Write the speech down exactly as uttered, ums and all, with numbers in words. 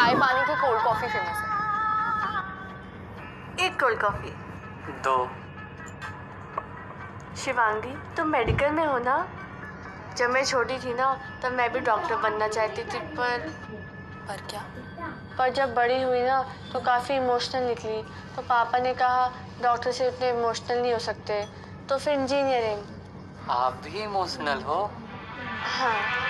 चाय पानी की कोल्ड कॉफी फेमस है। एक कोल्ड कॉफी। दो। शिवांगी, तुम मेडिकल में हो ना? जब मैं छोटी थी ना तब मैं भी डॉक्टर बनना चाहती थी, पर पर क्या? पर जब बड़ी हुई ना तो काफ़ी इमोशनल निकली। तो पापा ने कहा डॉक्टर से उतने इमोशनल नहीं हो सकते, तो फिर इंजीनियरिंग। आप भी इमोशनल हो? हाँ,